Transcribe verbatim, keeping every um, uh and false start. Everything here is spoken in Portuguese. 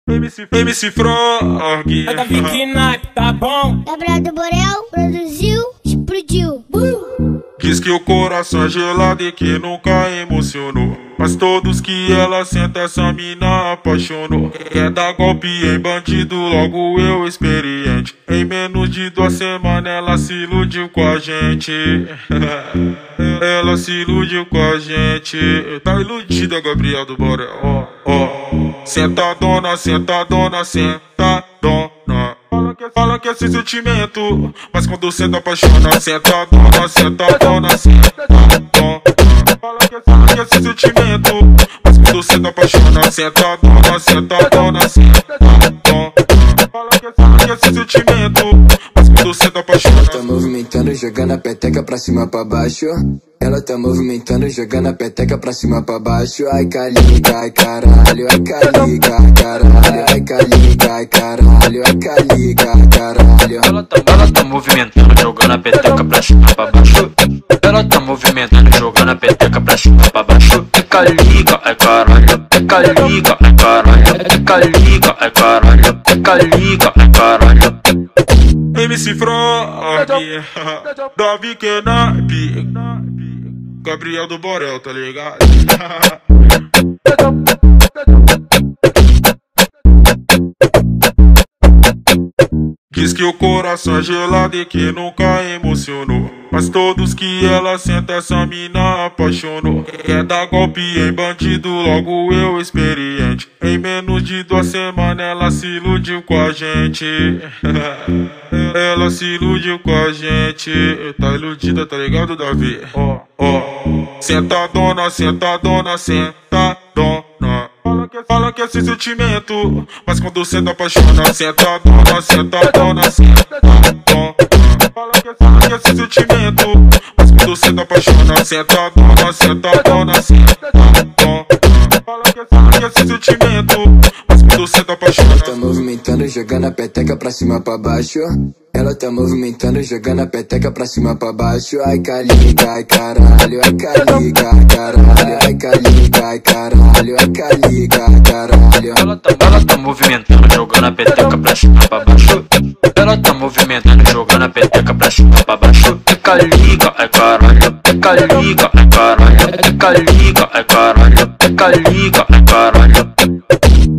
M C, M C Frog. É da Vicky Nike, tá bom? Gabriel do Borel produziu, explodiu. Uh! Diz que o coração é gelado e que nunca emocionou, mas todos que ela senta essa mina apaixonou. Quer dar golpe em bandido, logo eu experiente. Em menos de duas semanas ela se iludiu com a gente. Ela se iludiu com a gente. Tá iludida, Gabriel do Borel. Ó, ó. Sentadona, sentadona, sentadona. Fala que, fala que é sem sentimento, mas quando senta apaixona. Sentadona, sentadona, sentadona. Fala que, fala que é sem sentimento, mas quando senta apaixona. Sentadona, sentadona, sentadona. Fala que, fala que é sem sentimento, mas quando senta apaixona. Ela tá movimentando, jogando a peteca pra cima pra baixo. Ela tá movimentando, jogando a peteca pra cima pra baixo. Ai caliga, ai caralho, ai caliga, ai caralho, ai caliga, ai caralho, ai caliga, ai caralho. Ela tá, ela tá movimentando, jogando a peteca pra cima pra baixo. Ela tá movimentando, jogando a peteca pra cima pra baixo. Ai caliga, ai caralho, ai caliga, ai caralho, ai caliga, ai caralho, ai caliga, ai caralho. M C Frog, da Vicky Nike, Gabriel do Borel, tá ligado? Diz que o coração é gelado e que nunca emocionou, mas todos que ela senta essa mina apaixonou. Quer dar golpe em bandido, logo eu experiente. Em menos de duas semanas ela se iludiu com a gente. Ela se iludiu com a gente. Tá iludida, tá ligado, Davi? Ó, ó. Sentadona, sentadona, sentadona. Fala que, fala que é sem sentimento, mas quando senta apaixona. Sentadona, sentadona, sentadona. Fala que, fala que é sem sentimento, mas quando senta apaixona. Sentadona, sentadona, sentadona. Fala que, fala que é sem sentimento, mas quando senta apaixona. Ela tá movimentando, jogando a peteca pra cima pra baixo. Ela tá movimentando, jogando a peteca pra cima pra baixo. Ai caliga, ai caralho, ai caliga, ai caralho, ai caliga, ai caralho, ai caliga, ai caralho. Ela tá, ela tá movimentando, jogando a peteca pra cima pra baixo. Ela tá movimentando, jogando a peteca pra cima pra baixo. Ai caliga, ai caralho, ai caliga, ai caralho, ai caliga, ai caralho, ai caliga, ai caralho.